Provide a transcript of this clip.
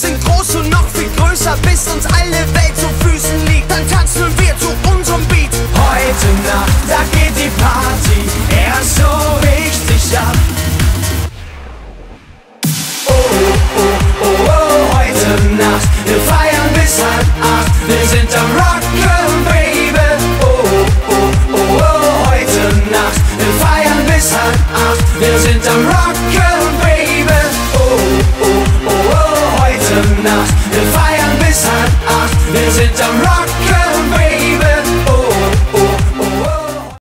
sind groß und noch viel größer, bis uns alle Welt zu Füßen liegt. Dann tanzen wir zu unserem Beat. Heute Nacht, da geht die Party erst so richtig ab. Oh, oh, oh, oh, oh, heute Nacht, wir feiern bis 7:30. Wir sind am Rock'n, Baby. Oh, oh, oh, oh, heute Nacht, wir feiern bis 7:30. Wir sind am Rock'n, Baby. Oh, oh, oh, oh, heute Nacht, wir feiern